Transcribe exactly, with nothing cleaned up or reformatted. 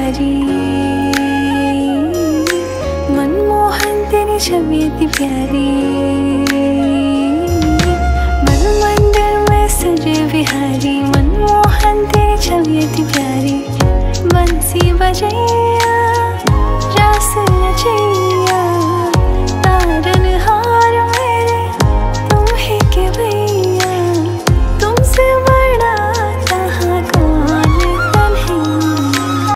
बिहारी, मनमोहन तेरी छवि इतनी प्यारी। मन मंदिर में सजे बिहारी, मनमोहन तेरी छवि इतनी प्यारी। बंसी बजे